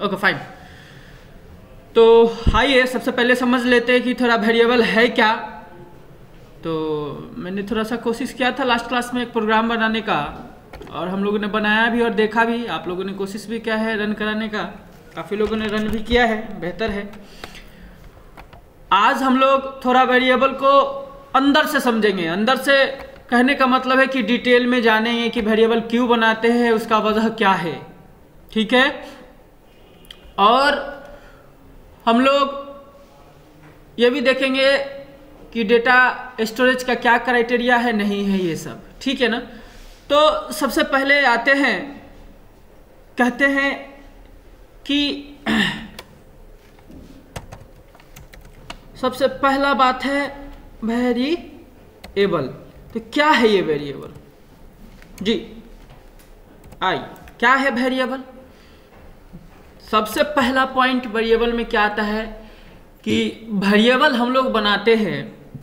Okay fine. तो आइए सबसे पहले समझ लेते हैं कि थोड़ा वेरिएबल है क्या। तो मैंने थोड़ा सा कोशिश किया था लास्ट क्लास में एक प्रोग्राम बनाने का, और हम लोगों ने बनाया भी और देखा भी, आप लोगों ने कोशिश भी किया है रन कराने का, काफ़ी लोगों ने रन भी किया है, बेहतर है। आज हम लोग थोड़ा वेरिएबल को अंदर से समझेंगे। अंदर से कहने का मतलब है कि डिटेल में जानेंगे कि वेरिएबल क्यों बनाते हैं, उसका वजह क्या है, ठीक है। और हम लोग ये भी देखेंगे कि डेटा स्टोरेज का क्या क्राइटेरिया है, नहीं है, ये सब, ठीक है ना। तो सबसे पहले आते हैं, कहते हैं कि सबसे पहला बात है वेरिएबल। तो क्या है ये वेरिएबल जी? क्या है वेरिएबल? सबसे पहला पॉइंट वेरिएबल में क्या आता है कि वेरिएबल हम लोग बनाते हैं,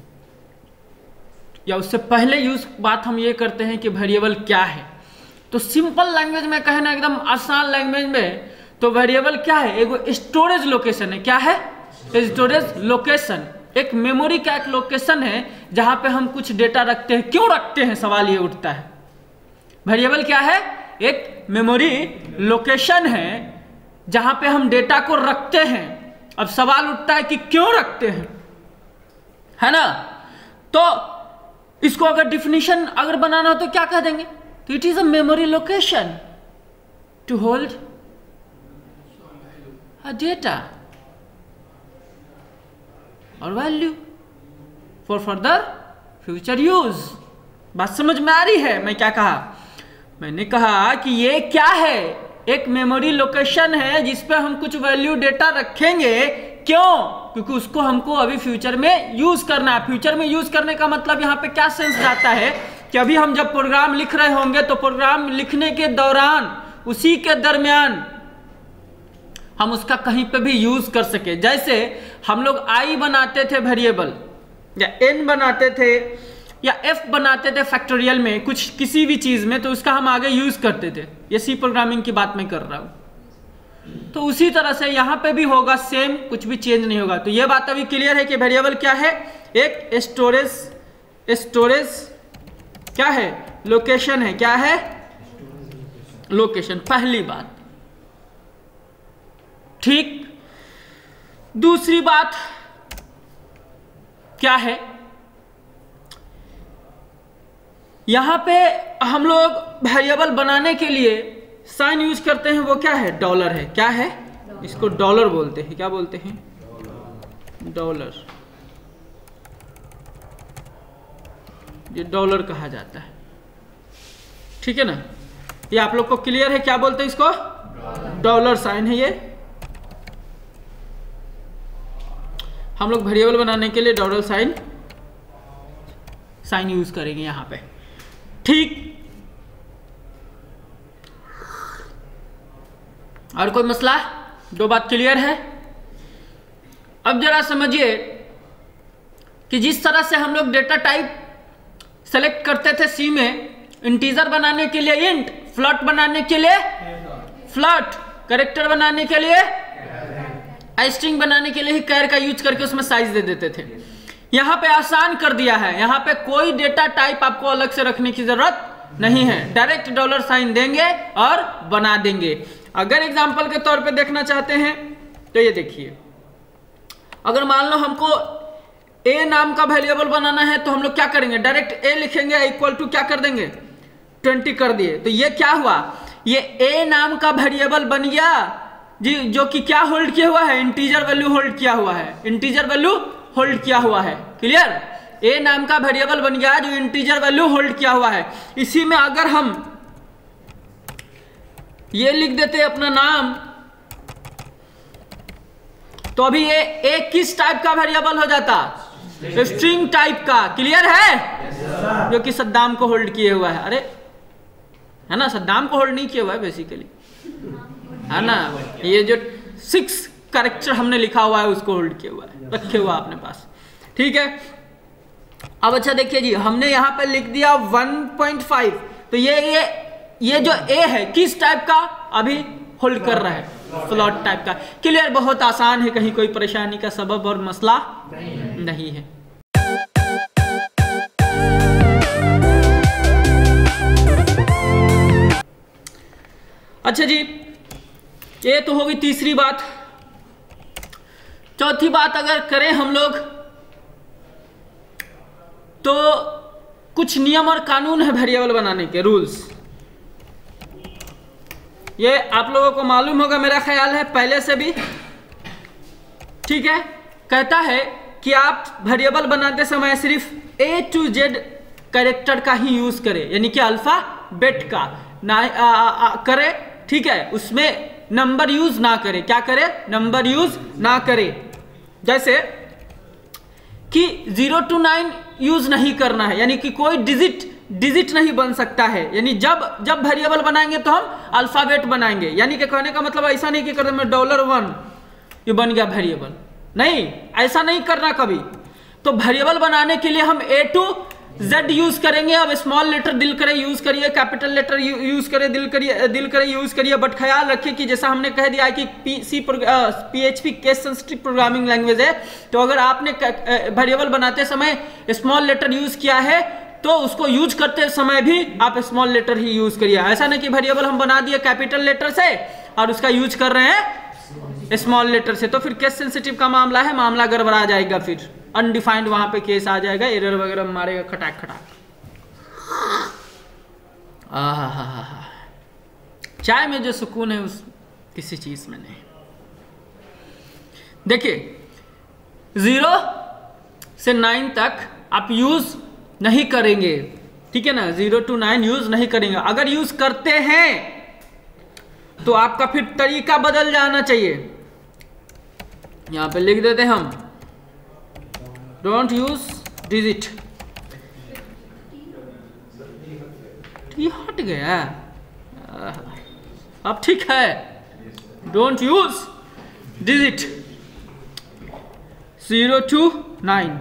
या उससे पहले बात हम ये करते हैं कि वेरिएबल क्या है। तो सिंपल लैंग्वेज में कहना, एकदम आसान लैंग्वेज में, तो वेरिएबल क्या है? एक स्टोरेज लोकेशन है। क्या है? Storage location. एक मेमोरी का एक लोकेशन है जहां पे हम कुछ डेटा रखते हैं। क्यों रखते हैं, सवाल ये उठता है। वेरिएबल क्या है? एक मेमोरी लोकेशन है जहां पे हम डेटा को रखते हैं। अब सवाल उठता है कि क्यों रखते हैं, है ना। तो इसको अगर डिफिनीशन अगर बनाना हो तो क्या कह देंगे? तो it is a memory location to hold a data और value for further future use. बात समझ में आ रही है मैं क्या कहा? मैंने कहा कि ये क्या है? एक मेमोरी लोकेशन है जिस पे हम कुछ वैल्यू डेटा रखेंगे। क्यों? क्योंकि उसको हमको अभी फ्यूचर में यूज करना है। फ्यूचर में यूज करने का मतलब यहाँ पे क्या सेंस जाता है कि अभी हम जब प्रोग्राम लिख रहे होंगे तो प्रोग्राम लिखने के दौरान, उसी के दरमियान हम उसका कहीं पे भी यूज कर सके। जैसे हम लोग आई बनाते थे वेरिएबल, या एन बनाते थे, या एफ बनाते थे फैक्टोरियल में, कुछ किसी भी चीज में, तो उसका हम आगे यूज करते थे। ये सी प्रोग्रामिंग की बात मैं कर रहा हूं। तो उसी तरह से यहां पे भी होगा सेम, कुछ भी चेंज नहीं होगा। तो ये बात अभी क्लियर है कि वेरिएबल क्या है? एक स्टोरेज क्या है? लोकेशन है। क्या है? लोकेशन, पहली बात, ठीक। दूसरी बात क्या है? यहां पे हम लोग वेरिएबल बनाने के लिए साइन यूज करते हैं, वो क्या है? डॉलर है। क्या है? इसको डॉलर बोलते हैं। क्या बोलते हैं? डॉलर। ये डॉलर कहा जाता है, ठीक है ना। ये आप लोग को क्लियर है? क्या बोलते हैं इसको? डॉलर साइन है ये। हम लोग वेरिएबल बनाने के लिए डॉलर साइन यूज करेंगे यहां पे, ठीक। और कोई मसला? दो बात क्लियर है। अब जरा समझिए कि जिस तरह से हम लोग डेटा टाइप सेलेक्ट करते थे सी में, इंटीजर बनाने के लिए इंट, फ्लोट बनाने के लिए फ्लोट, कैरेक्टर बनाने के लिए स्ट्रिंग बनाने के लिए ही कैर का यूज करके उसमें साइज दे देते थे। यहां पे आसान कर दिया है। यहां पे कोई डेटा टाइप आपको अलग से रखने की जरूरत नहीं है, डायरेक्ट डॉलर साइन देंगे और बना देंगे। अगर एग्जांपल के तौर पे देखना चाहते हैं तो ये देखिए, अगर मान लो हमको ए नाम का वेरिएबल बनाना है तो हम लोग क्या करेंगे? डायरेक्ट ए लिखेंगे, इक्वल टू क्या कर देंगे? 20 कर दिए। तो ये क्या हुआ? ये ए नाम का वेरिएबल बन गया जी, जो कि क्या होल्ड किया हुआ है? इंटीजर वैल्यू होल्ड किया हुआ है। इंटीजर वैल्यू होल्ड किया हुआ है, क्लियर। ए नाम का वेरिएबल बन गया जो इंटीजर वैल्यू होल्ड किया हुआ है। इसी में अगर हम ये लिख देते अपना नाम, तो अभी ये ए किस टाइप का वेरिएबल हो जाता? स्ट्रिंग टाइप का, क्लियर है। जो कि सद्दाम को होल्ड किए हुआ है। अरे है ना, सद्दाम को होल्ड नहीं किया हुआ है बेसिकली, है ना। ये जो 6 कैरेक्टर हमने लिखा हुआ है उसको होल्ड किया हुआ है, रखे हुआ अपने पास, ठीक है। अब अच्छा देखिए जी, हमने यहाँ पे लिख दिया 1.5। तो ये जो ए है किस टाइप का अभी होल्ड कर रहा है? फ्लोट टाइप का। क्लियर, बहुत आसान है, कहीं कोई परेशानी का सबब और मसला नहीं है। अच्छा जी, ये तो होगी तीसरी बात। चौथी बात अगर करें हम लोग तो कुछ नियम और कानून है वेरिएबल बनाने के, रूल्स। ये आप लोगों को मालूम होगा मेरा ख्याल है पहले से भी, ठीक है। कहता है कि आप वेरिएबल बनाते समय सिर्फ A to Z कैरेक्टर का ही यूज करें, यानी कि अल्फाबेट का ना करे, ठीक है। उसमें नंबर यूज ना करे, क्या करे, नंबर यूज ना करे। जैसे कि 0 to 9 यूज नहीं करना है, यानी कि कोई डिजिट नहीं बन सकता है। यानी जब वेरिएबल बनाएंगे तो हम अल्फाबेट बनाएंगे, यानी कि कहने का मतलब ऐसा नहीं कि कर मैं $1 ये बन गया वेरिएबल, नहीं, ऐसा नहीं करना कभी। तो वेरिएबल बनाने के लिए हम A to Z यूज करेंगे। अब स्मॉल लेटर दिल करे यूज करिए, कैपिटल लेटर यूज करे दिल करे यूज करिए, बट ख्याल रखिए कि जैसा हमने कह दिया है कि PHP case sensitive programming language है, तो अगर आपने वेरिएबल बनाते समय स्मॉल लेटर यूज किया है तो उसको यूज करते समय भी आप स्मॉल लेटर ही यूज करिए। ऐसा नहीं कि वेरिएबल हम बना दिए कैपिटल लेटर से और उसका यूज कर रहे हैं स्मॉल लेटर से, तो फिर केस सेंसिटिव का मामला है, मामला गड़बड़ा जाएगा, फिर अनडिफाइंड वहां पे केस आ जाएगा, एरर वगैरह मारेगा खटाक खटाक। चाय में जो सुकून है उस किसी चीज में नहीं। देखिए 0 से 9 तक आप यूज नहीं करेंगे, ठीक है ना, 0 to 9 यूज नहीं करेंगे। अगर यूज करते हैं तो आपका फिर तरीका बदल जाना चाहिए। यहां पे लिख देते हैं हम डोंट यूज डिजिट, ये हट गया, अब ठीक है, डोंट यूज डिजिट 0 to 9।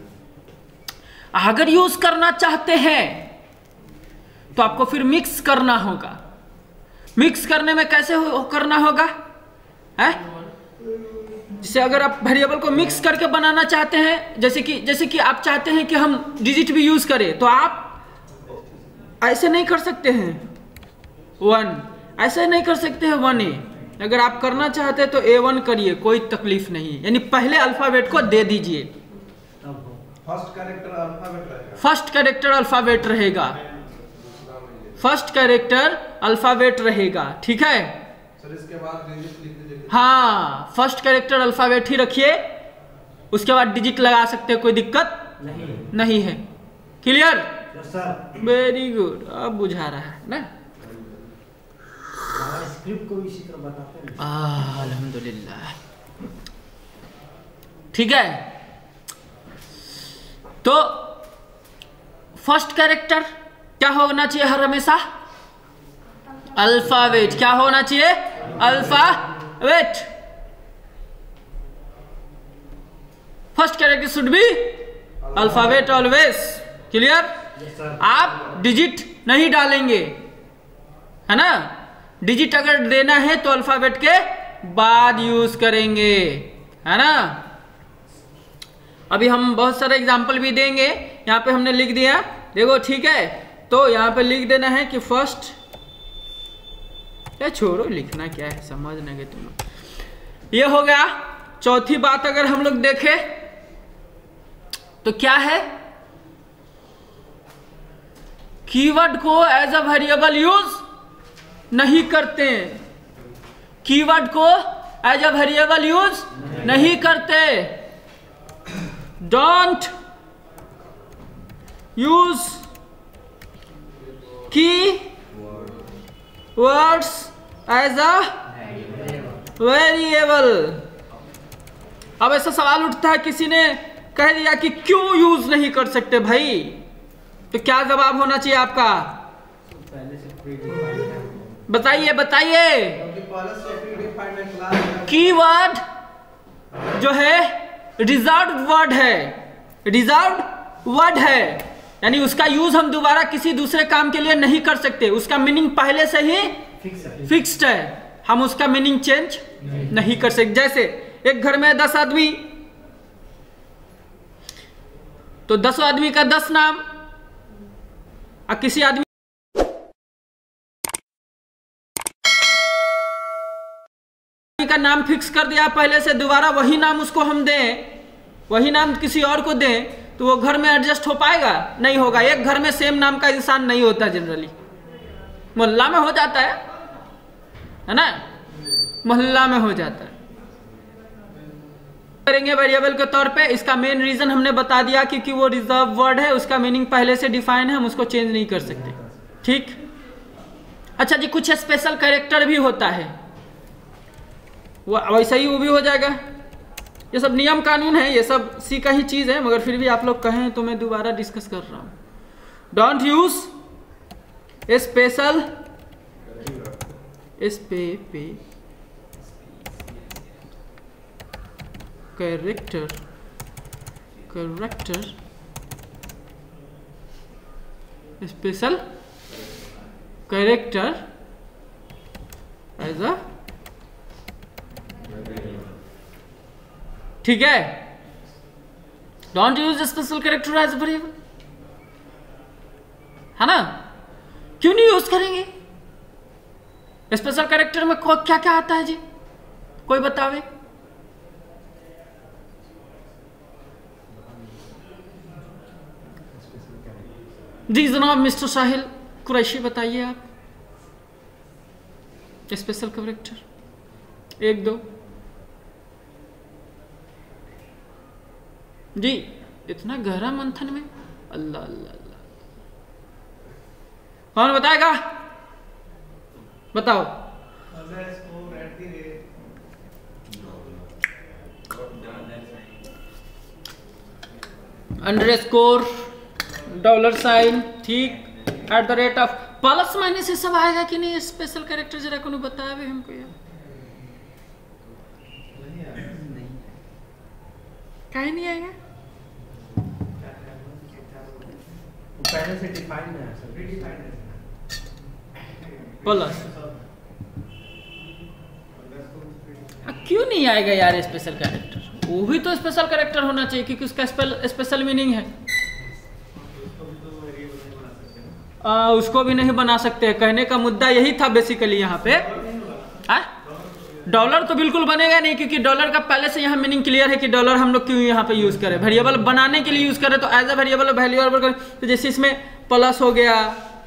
अगर यूज करना चाहते हैं तो आपको फिर मिक्स करना होगा। मिक्स करने में कैसे करना होगा है? जैसे अगर आप वेरिएबल को मिक्स करके बनाना चाहते हैं, जैसे कि आप चाहते हैं कि हम डिजिट भी यूज करें, तो आप ऐसे नहीं कर सकते हैं 1, ऐसे नहीं कर सकते हैं 1A। अगर आप करना चाहते हैं तो A1 करिए, कोई तकलीफ नहीं, यानी पहले अल्फाबेट को दे दीजिए। फर्स्ट कैरेक्टर अल्फाबेट रहेगा, फर्स्ट कैरेक्टर अल्फाबेट रहेगा, ठीक है सर। इसके बाद डिजिट लिख दीजिए। हाँ, फर्स्ट कैरेक्टर अल्फाबेट ही रखिए, उसके बाद डिजिट लगा सकते हैं, कोई दिक्कत नहीं है। क्लियर, वेरी गुड, अब बुझा रहा है ना। स्क्रिप्ट को इसी तरह बताते हैं। अल्हम्दुलिल्लाह, ठीक है। तो फर्स्ट कैरेक्टर क्या होना चाहिए हर हमेशा, अल्फाबेट। क्या होना चाहिए, alphabet. First character should be alphabet always. Clear, आप डिजिट नहीं डालेंगे, है ना। डिजिट अगर देना है तो अल्फाबेट के बाद यूज करेंगे, है ना। अभी हम बहुत सारे एग्जाम्पल भी देंगे, यहाँ पे हमने लिख दिया, देखो, ठीक है। तो यहाँ पे लिख देना है कि फर्स्ट, क्या छोड़ो लिखना क्या है, समझ नहीं तुम। ये हो गया। चौथी बात अगर हम लोग देखें तो क्या है, कीवर्ड को एज अ वेरिएबल यूज नहीं करते, कीवर्ड को एज अ वेरिएबल यूज नहीं करते। Don't use key words as a variable. अब ऐसा सवाल उठता है, किसी ने कह दिया कि क्यों यूज नहीं कर सकते भाई, तो क्या जवाब होना चाहिए आपका, बताइए बताइए। कीवर्ड जो है रिजर्व्ड वर्ड है, रिजर्व्ड वर्ड है, यानी उसका यूज हम दोबारा किसी दूसरे काम के लिए नहीं कर सकते, उसका मीनिंग पहले से ही फिक्स्ड है। हम उसका मीनिंग चेंज नहीं कर सकते। जैसे एक घर में 10 आदमी, तो 10 आदमी का 10 नाम, और किसी आदमी का नाम फिक्स कर दिया पहले से, दोबारा वही नाम उसको हम दें, वही नाम किसी और को दें, तो वो घर में एडजस्ट हो पाएगा? नहीं होगा। एक घर में सेम नाम का इंसान नहीं होता जनरली, मोहल्ला में हो जाता है ना, मोहल्ला में हो जाता है। करेंगे वेरिएबल के तौर पे, इसका मेन रीजन हमने बता दिया क्योंकि वो रिजर्व वर्ड है, उसका मीनिंग पहले से डिफाइन है, हम उसको चेंज नहीं कर सकते। ठीक। अच्छा जी, कुछ स्पेशल कैरेक्टर भी होता है, वो वैसा ही वो भी हो जाएगा। ये सब नियम कानून है, ये सब सी का ही चीज है, मगर फिर भी आप लोग कहें तो मैं दोबारा डिस्कस कर रहा हूं। Don't use special character special character as a, ठीक है। Don't use special character as variable, है ना। क्यों नहीं यूज करेंगे? स्पेशल कैरेक्टर में क्या क्या आता है जी, कोई बतावे? जी जनाब मिस्टर साहिल कुरैशी बताइए आप, स्पेशल कैरेक्टर 1 2 जी। इतना गहरा मंथन में, अल्लाह अल्लाह अल्लाह, कौन बताएगा? बताओ। अंडरस्कोर, $, ठीक, @ प्लस माइनस ये सब आएगा कि नहीं स्पेशल कैरेक्टर? जरा को बताया भी हमको यार, काहे नहीं आएगा? पहले से डिफाइंड है सर, डिफाइंड है प्लस। क्यों नहीं आएगा यार स्पेशल कैरेक्टर? वो भी तो स्पेशल कैरेक्टर होना चाहिए क्योंकि उसका स्पेशल मीनिंग है। उसको भी नहीं बना सकते, कहने का मुद्दा यही था बेसिकली यहाँ पे। डॉलर तो बिल्कुल बनेगा नहीं क्योंकि डॉलर का पहले से यहाँ मीनिंग क्लियर है कि डॉलर हम लोग क्यों यहाँ पे यूज करें, वेरिएबल बनाने के लिए यूज करें, तो एज अ वेरिएबल वैल्यूएबल करें। तो जैसे इसमें प्लस हो गया,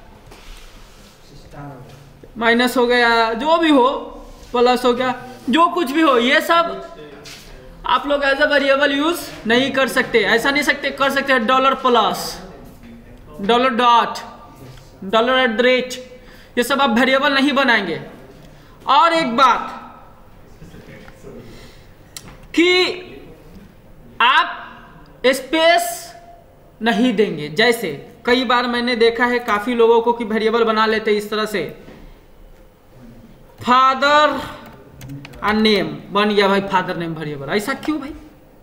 माइनस हो गया, जो भी हो, प्लस हो गया, जो कुछ भी हो, ये सब आप लोग एज अ वेरिएबल यूज नहीं कर सकते। ऐसा नहीं सकते, कर सकते हैं $+, $., $@, ये सब आप वेरिएबल नहीं बनाएंगे। और एक बात कि आप स्पेस नहीं देंगे। जैसे कई बार मैंने देखा है काफी लोगों को कि वेरिएबल बना लेते इस तरह से, फादर और नेम बन गया भाई, फादर नेम वेरिएबल। ऐसा क्यों भाई?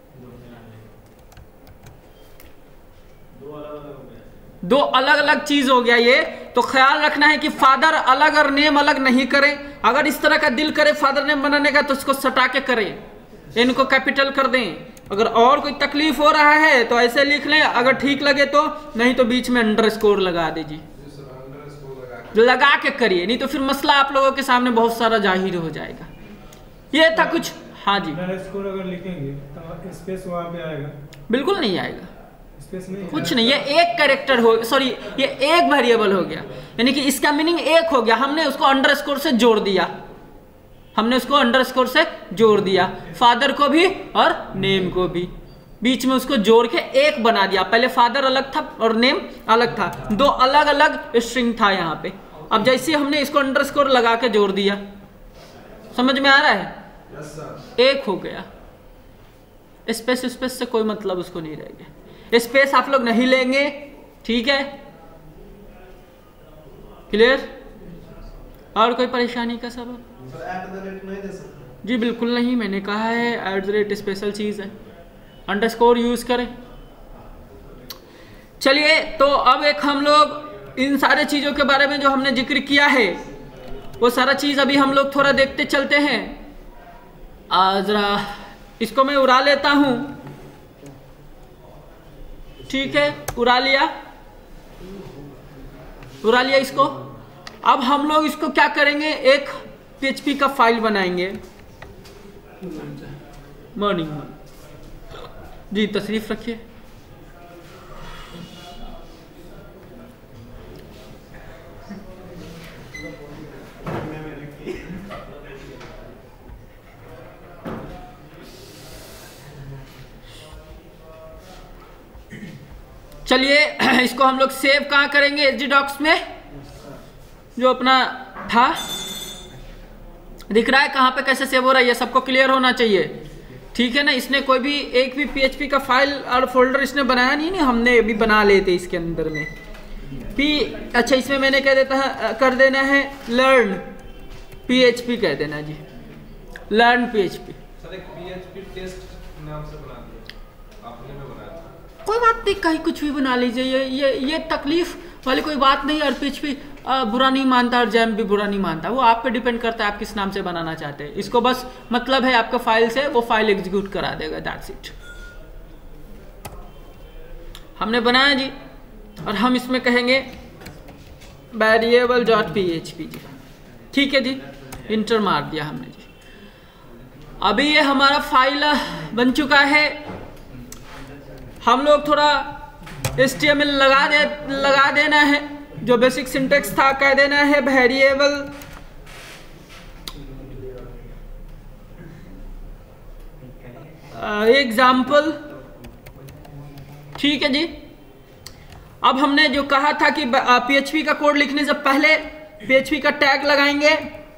दो अलग अलग चीज हो गया ये, तो ख्याल रखना है कि फादर अलग और नेम अलग नहीं करें। अगर इस तरह का दिल करे फादर नेम बनाने का तो इसको सटा के करें, इनको कैपिटल कर दें। अगर और कोई तकलीफ हो रहा है तो ऐसे लिख लें, अगर ठीक लगे तो, नहीं तो बीच में अंडरस्कोर लगा दीजिए, लगा के करिए, नहीं तो फिर मसला आप लोगों के सामने बहुत सारा जाहिर हो जाएगा। ये था कुछ। हाँ जी, अंडरस्कोर अगर लिखेंगे तो स्पेस वहां पे आएगा? बिल्कुल नहीं आएगा, स्पेस नहीं, कुछ नहीं। ये एक कैरेक्टर हो, सॉरी ये एक वेरिएबल हो गया, यानी कि इसका मीनिंग एक हो गया। हमने उसको अंडरस्कोर से जोड़ दिया, हमने उसको अंडरस्कोर से जोड़ दिया, फादर को भी और नेम को भी, बीच में उसको जोड़ के एक बना दिया। पहले फादर अलग था और नेम अलग था, दो अलग अलग स्ट्रिंग था यहाँ पे। अब जैसे हमने इसको अंडरस्कोर लगा के जोड़ दिया, समझ में आ रहा है? एक हो गया। स्पेस स्पेस से कोई मतलब उसको नहीं रहेगा, स्पेस आप लोग नहीं लेंगे, ठीक है? क्लियर? और कोई परेशानी का सबब? नहीं दे सकते? जी बिल्कुल नहीं, मैंने कहा है @ स्पेशल चीज है, अंडरस्कोर यूज करें। चलिए, तो अब एक हम लोग इन सारे चीजों के बारे में जो हमने जिक्र किया है वो सारा चीज़ अभी हम लोग थोड़ा देखते चलते हैं। ज़रा इसको मैं उड़ा लेता हूँ, ठीक है, उड़ा लिया इसको। अब हम लोग इसको क्या करेंगे, एक PHP का फाइल बनाएंगे। मॉर्निंग जी, तशरीफ रखिए। चलिए इसको हम लोग सेव कहाँ करेंगे, एचडी डॉक्स में, जो अपना था। दिख रहा है कहाँ पे कैसे सेव हो रहा है, ये सबको क्लियर होना चाहिए, ठीक है ना। इसने कोई भी एक भी PHP का फाइल और फोल्डर इसने बनाया नहीं, हमने अभी बना लेते इसके अंदर में अच्छा, इसमें मैंने कह देता है, कर देना है लर्न PHP कह देना जी, लर्न PHP। सर एक PHP टेस्ट नाम से बना दिया आपने, मैं बनाया था। कोई बात नहीं, कहीं कुछ भी बना लीजिए, ये तकलीफ वाली कोई बात नहीं। और PHP बुरा नहीं मानता और जैम भी बुरा नहीं मानता, वो आप पे डिपेंड करता है आप किस नाम से बनाना चाहते हैं। इसको बस मतलब है आपका फाइल से वो फाइल एग्जीक्यूट करा देगा, दैट्स इट। हमने बनाया जी, और हम इसमें कहेंगे variable.php जी, ठीक है जी, इंटर मार दिया हमने जी। अभी ये हमारा फाइल बन चुका है। हम लोग थोड़ा HTML लगा देना है, जो बेसिक सिंटेक्स था कह देना है वेरिएबल एग्जाम्पल, ठीक है जी। अब हमने जो कहा था कि PHP का कोड लिखने से पहले PHP का टैग लगाएंगे,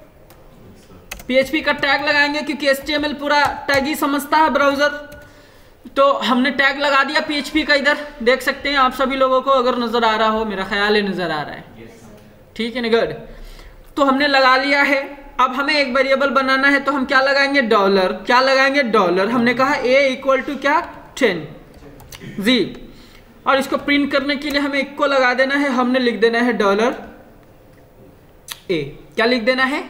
क्योंकि HTML पूरा टैग ही समझता है ब्राउजर। तो हमने टैग लगा दिया PHP का, इधर देख सकते हैं आप सभी लोगों को, अगर नजर आ रहा हो, मेरा ख्याल है नजर आ रहा है, ठीक है ना, गुड। तो हमने लगा लिया है। अब हमें एक वेरिएबल बनाना है, तो हम क्या लगाएंगे, डॉलर। क्या लगाएंगे, डॉलर। हमने कहा A = क्या, 10 जी, और इसको प्रिंट करने के लिए हमें इक्को लगा देना है। हमने लिख देना है $A। क्या लिख देना है,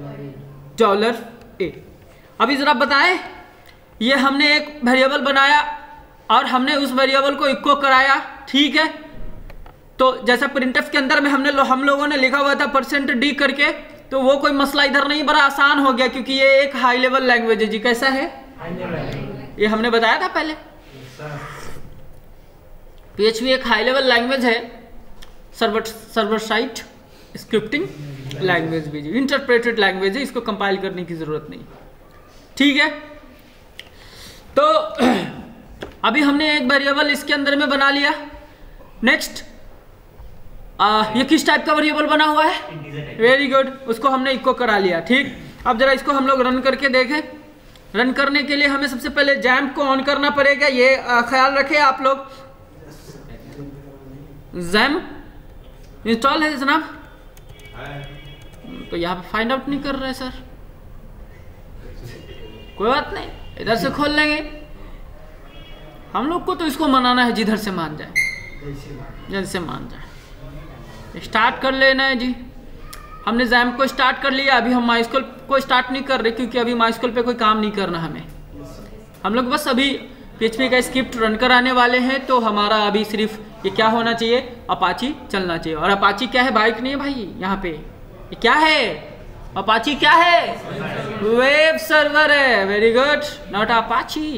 $A। अभी जरा बताएं, ये हमने एक वेरिएबल बनाया और हमने उस वेरिएबल को इक्को कराया, ठीक है। तो जैसा प्रिंटफ के अंदर में हम लोगों ने लिखा हुआ था %d करके, तो वो कोई मसला इधर नहीं, बड़ा आसान हो गया, क्योंकि ये एक हाई लेवल लैंग्वेज है जी। कैसा है, ये हमने बताया था पहले। PHP एक हाई लेवल लैंग्वेज है, सर्वर साइड स्क्रिप्टिंग लैंग्वेज भी जी, इंटरप्रेटेड लैंग्वेज है, इसको कंपाइल करने की जरूरत नहीं, ठीक है। तो अभी हमने एक वेरिएबल इसके अंदर में बना लिया। नेक्स्ट, ये किस टाइप का वेरिएबल बना हुआ है, वेरी गुड, उसको हमने इक्को करा लिया, ठीक। अब जरा इसको हम लोग रन करके देखें। रन करने के लिए हमें सबसे पहले जैम्प को ऑन करना पड़ेगा, ये ख्याल रखें आप लोग। जैम्प इंस्टॉल है जनाब, तो यहाँ पे फाइंड आउट नहीं कर रहे सर, कोई बात नहीं, इधर से खोल लेंगे। हम लोग को तो इसको मनाना है जिधर से मान जाए, जैसे मान जाए। स्टार्ट कर लेना है जी। हमने जैम्प को स्टार्ट कर लिया। अभी हम माइस्कल को स्टार्ट नहीं कर रहे, क्योंकि अभी माइस्कल पे कोई काम नहीं करना हमें। हम लोग बस अभी PHP का स्क्रिप्ट रन कराने वाले हैं। तो हमारा अभी सिर्फ ये क्या होना चाहिए, अपाची चलना चाहिए। और अपाची क्या है, बाइक नहीं है भाई, यहाँ पे ये क्या है, अपाची क्या है, वेब सर्वर है। Very good, not Apache.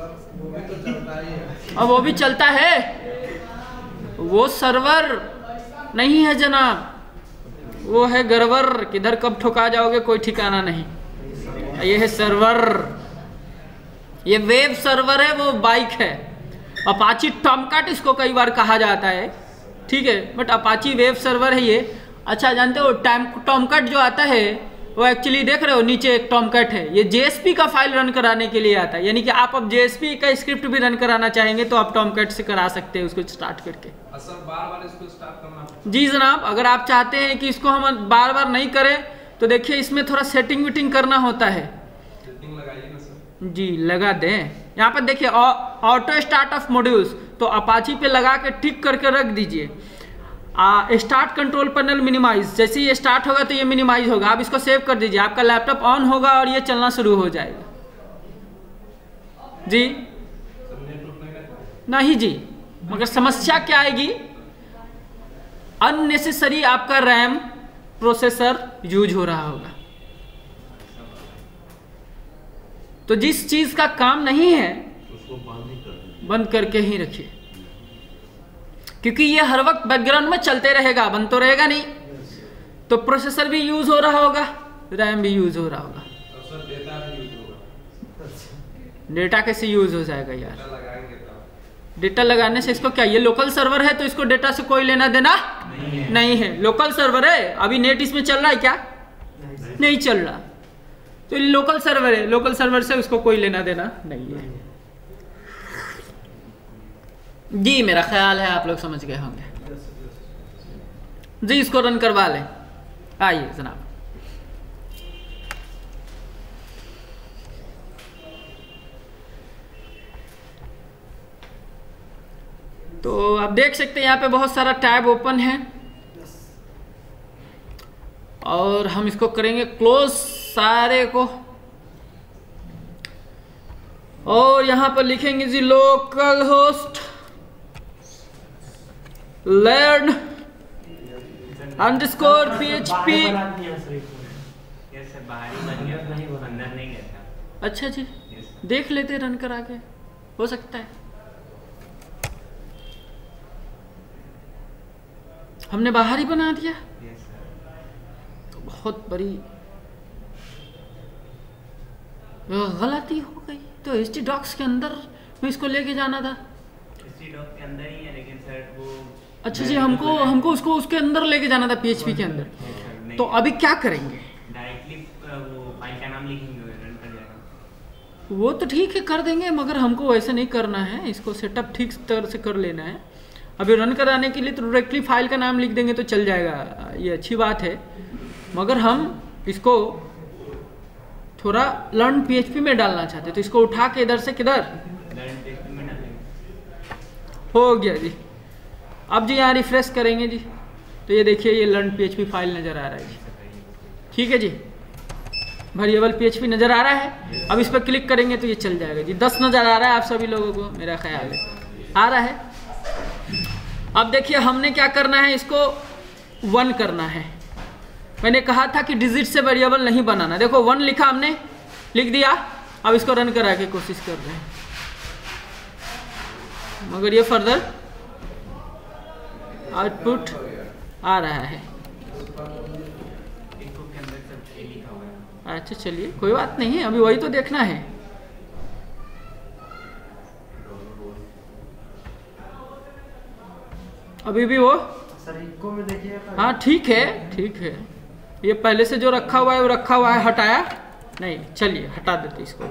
अब वो भी चलता है, वो सर्वर नहीं है जनाब, वो है गरवर। किधर कब ठुका जाओगे कोई ठिकाना नहीं। ये है सर्वर, ये वेब सर्वर है, वो बाइक है। अपाची टॉमकैट इसको कई बार कहा जाता है, ठीक है, बट अपाची वेब सर्वर है ये। अच्छा जानते हो टॉमकैट जो आता है वो एक्चुअली देख रहे हो नीचे एक टॉमकैट है, ये JSP का फाइल रन कराने के लिए आता है। यानी कि आप अब JSP का स्क्रिप्ट भी रन कराना चाहेंगे तो आप टॉमकैट से करा सकते हैं उसको स्टार्ट करके। सर बार-बार इसको स्टार्ट करना? जी जनाब, अगर आप चाहते हैं कि इसको हम बार बार नहीं करें तो देखिए इसमें थोड़ा सेटिंग विटिंग करना होता है। सेटिंग लगाइए ना सर। जी लगा दें, यहाँ पर देखिए ऑटो स्टार्ट ऑफ मॉड्यूल्स, तो अपाची पे लगा के टिक करके रख दीजिए। स्टार्ट कंट्रोल पैनल मिनिमाइज, जैसे ये स्टार्ट होगा तो ये मिनिमाइज होगा। आप इसको सेव कर दीजिए, आपका लैपटॉप ऑन होगा और ये चलना शुरू हो जाएगा जी। नहीं जी, मगर समस्या क्या आएगी, अननेसेसरी आपका रैम प्रोसेसर यूज हो रहा होगा। तो जिस चीज का काम नहीं है उसको बंद करके ही रखिए, क्योंकि ये हर वक्त बैकग्राउंड में चलते रहेगा, बंद तो रहेगा नहीं। तो प्रोसेसर भी यूज हो रहा होगा, रैम भी यूज हो रहा होगा। सर डेटा भी यूज होगा। डेटा कैसे यूज हो जाएगा यार? डेटा लगाएंगे तब। डेटा लगाने से इसको क्या, ये लोकल सर्वर है तो इसको डेटा से कोई लेना देना नहीं है। लोकल सर्वर है, अभी नेट इसमें चल रहा है क्या? नहीं चल रहा। तो लोकल सर्वर है, लोकल सर्वर से उसको कोई लेना देना नहीं है जी। मेरा ख्याल है आप लोग समझ गए होंगे जी। इसको रन करवा लें, आइए जनाब। तो आप देख सकते हैं यहाँ पे बहुत सारा टैब ओपन है और हम इसको करेंगे क्लोज सारे को, और यहाँ पर लिखेंगे जी localhost learn underscore PHP। अच्छा जी, देख लेते रन करा के, हो सकता है हमने बाहर ही बना दिया। तो बहुत बड़ी गलती हो गई। तो htdocs के अंदर में इसको लेके जाना था। htdocs के अंदर ही है, लेकिन सर वो अच्छा जी, हमको उसको उसके अंदर लेके जाना था, PHP के अंदर। तो अभी क्या करेंगे? डायरेक्टली वो फाइल का नाम लिखेंगे, रन कर जाएगा। वो तो ठीक है कर देंगे, मगर हमको वैसे नहीं करना है, इसको सेटअप ठीक तरह से कर लेना है। अभी रन कराने के लिए तो डायरेक्टली फाइल का नाम लिख देंगे तो चल जाएगा, ये अच्छी बात है। मगर हम इसको थोड़ा लर्न PHP में डालना चाहते, तो इसको उठा के इधर से किधर हो गया जी। अब जी यहाँ रिफ्रेश करेंगे जी, तो ये देखिए ये लर्न PHP फाइल नज़र आ रहा है जी। ठीक है जी, वेरिएबल PHP नज़र आ रहा है। अब इस पर क्लिक करेंगे तो ये चल जाएगा जी। 10 नज़र आ रहा है आप सभी लोगों को, मेरा ख्याल है आ रहा है। अब देखिए हमने क्या करना है, इसको 1 करना है। मैंने कहा था कि डिजिट से वेरिएबल नहीं बनाना। देखो 1 लिखा, हमने लिख दिया। अब इसको रन करा के कोशिश कर रहे हैं, मगर ये फर्दर आउटपुट आ रहा है। अच्छा चलिए कोई बात नहीं है, अभी वही तो देखना है। अभी भी वो सर इको में देखिए। हाँ ठीक है ठीक है, ये पहले से जो रखा हुआ है वो रखा हुआ है, हटाया नहीं। चलिए हटा देते इसको।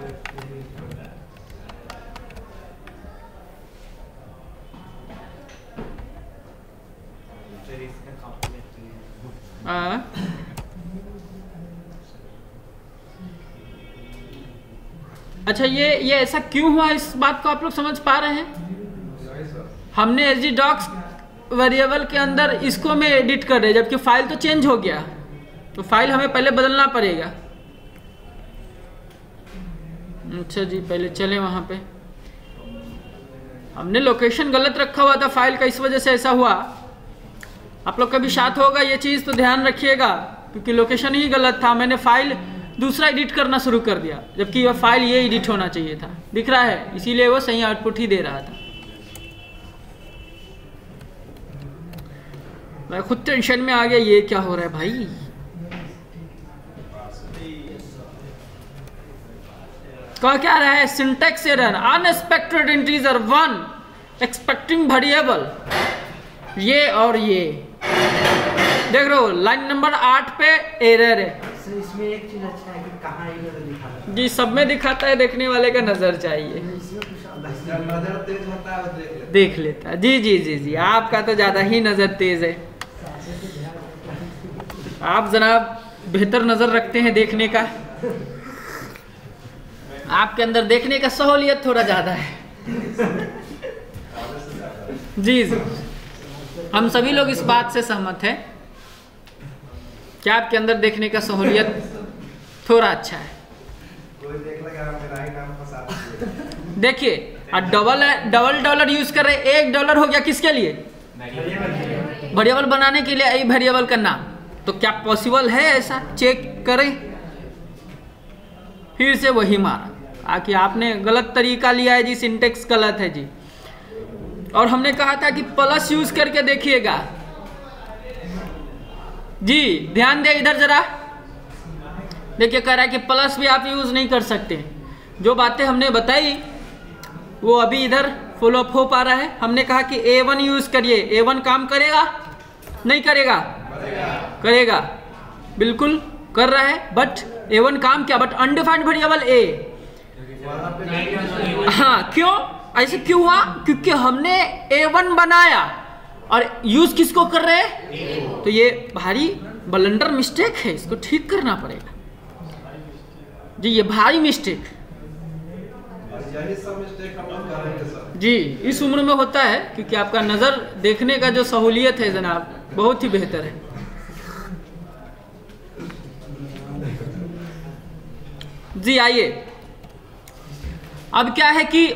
अच्छा ये ऐसा क्यों हुआ, इस बात को आप लोग समझ पा रहे हैं? हमने htdocs वेरिएबल के अंदर इसको में एडिट कर रहे हैं, जबकि फाइल तो चेंज हो गया। तो फाइल हमें पहले बदलना पड़ेगा। अच्छा जी, पहले चले वहां पे। हमने लोकेशन गलत रखा हुआ था फाइल का, इस वजह से ऐसा हुआ। आप लोग का भी साथ होगा ये चीज़, तो ध्यान रखिएगा, क्योंकि लोकेशन ही गलत था। मैंने फाइल दूसरा एडिट करना शुरू कर दिया, जबकि वह फाइल ये एडिट होना चाहिए था। दिख रहा है, इसीलिए वो सही आउटपुट ही दे रहा था। मैं खुद टेंशन में आ गया, ये क्या हो रहा है भाई। क्या रहा है, syntax error, unexpected integer 1 expecting variable. ये और ये देख रहे हो, लाइन नंबर 8 पे एरर है। सर इसमें एक चीज अच्छा है कि कहाँ एरर दिखा रहा है। जी सब में दिखाता है, देखने वाले का नजर चाहिए। इसमें कुछ अलग जब नजर तेज होता है वो देख लेता है। जी जी जी जी, आपका तो ज्यादा ही नजर तेज है। आप जनाब बेहतर नजर रखते हैं देखने का, आपके अंदर देखने का सहूलियत थोड़ा ज्यादा है। जी जी हम सभी लोग इस बात से सहमत हैं कि आपके अंदर देखने का सहूलियत थोड़ा अच्छा है। कोई देख लेगा मेरा ही नाम फंसा दिया। देखिए डबल डॉलर यूज कर रहे, $1 हो गया किसके लिए? वेरिएबल बनाने के लिए आई वेरिएबल का नाम। तो क्या पॉसिबल है ऐसा? चेक करें। फिर से वही मारा आकि आपने गलत तरीका लिया है जी, सिंटेक्स गलत है जी। और हमने कहा था कि प्लस यूज करके देखिएगा जी। ध्यान दे इधर जरा, देखिए कह रहा है कि प्लस भी आप यूज नहीं कर सकते। जो बातें हमने बताई वो अभी इधर फॉलो अप हो पा रहा है। हमने कहा कि A1 यूज करिए। A1 काम करेगा नहीं करेगा? करेगा, बिल्कुल कर रहा है। बट A1 काम क्या? But undefined variable A। हाँ, क्यों ऐसे क्यों हुआ? क्योंकि हमने A1 बनाया और यूज किसको कर रहे हैं? तो ये भारी ब्लंडर मिस्टेक है, इसको ठीक करना पड़ेगा जी। ये भारी मिस्टेक यही सब मिस्टेक हम लोग करेंगे सर जी, इस उम्र में होता है क्योंकि आपका नजर देखने का जो सहूलियत है जनाब बहुत ही बेहतर है। जी आइए, अब क्या है कि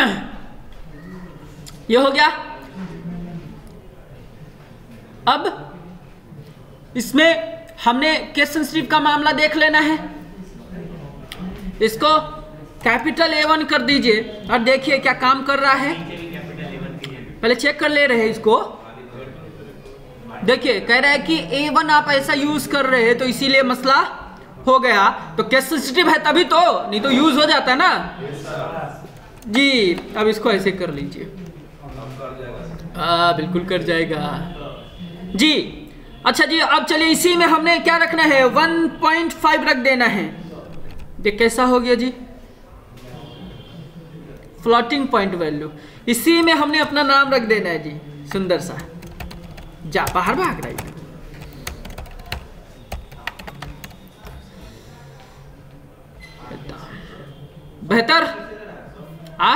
ये हो गया। अब इसमें हमने केस सेंसिटिव का मामला देख लेना है। इसको कैपिटल A1 कर दीजिए और देखिए क्या काम कर रहा है। पहले चेक कर ले रहे हैं इसको। देखिए कह रहा है कि A1 आप ऐसा यूज कर रहे हैं तो इसीलिए मसला हो गया। तो केस सेंसिटिव है तभी तो, नहीं तो यूज हो जाता ना जी। अब इसको ऐसे कर लीजिए, बिल्कुल कर जाएगा जी। अच्छा जी, अब चलिए इसी में हमने क्या रखना है? 1.5 रख देना है। ये कैसा हो गया जी? Floating point value. इसी में हमने अपना नाम रख देना है जी, सुंदर सा। जा बाहर भाग रहा है। बेहतर आ,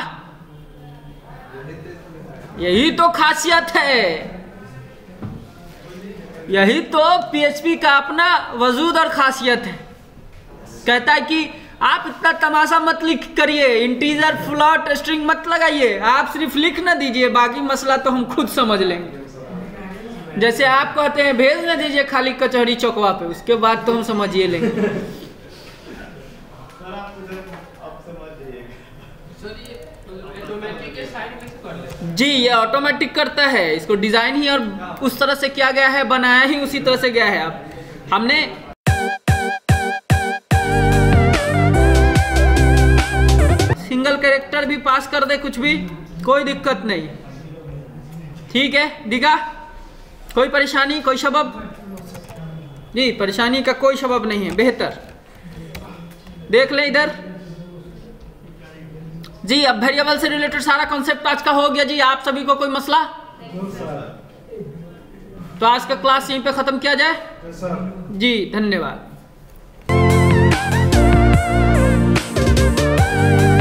यही तो खासियत है, यही तो PHP का अपना वजूद और खासियत है। कहता है कि आप इतना तमाशा मत लिख करिए, इंटीजर फ्लोट स्ट्रिंग मत लगाइए, आप सिर्फ लिख ना दीजिए, बाकी मसला तो हम खुद समझ लेंगे। जैसे आप कहते हैं भेज ना दीजिए खाली कचहरी चौकवा पे, उसके बाद तो हम समझिए लेंगे। जी ये ऑटोमेटिक करता है, इसको डिजाइन ही और उस तरह से किया गया है, बनाया ही उसी तरह से गया है। अब हमने सिंगल कैरेक्टर भी पास कर दे कुछ भी कोई दिक्कत नहीं, ठीक है। दिखा कोई परेशानी, कोई सबब जी? परेशानी का कोई सबब नहीं है, बेहतर। देख ले इधर जी। अब वेरिएबल से रिलेटेड सारा कॉन्सेप्ट आज का हो गया जी। आप सभी को कोई मसला? तो आज का क्लास यहीं पे खत्म किया जाए जी। धन्यवाद।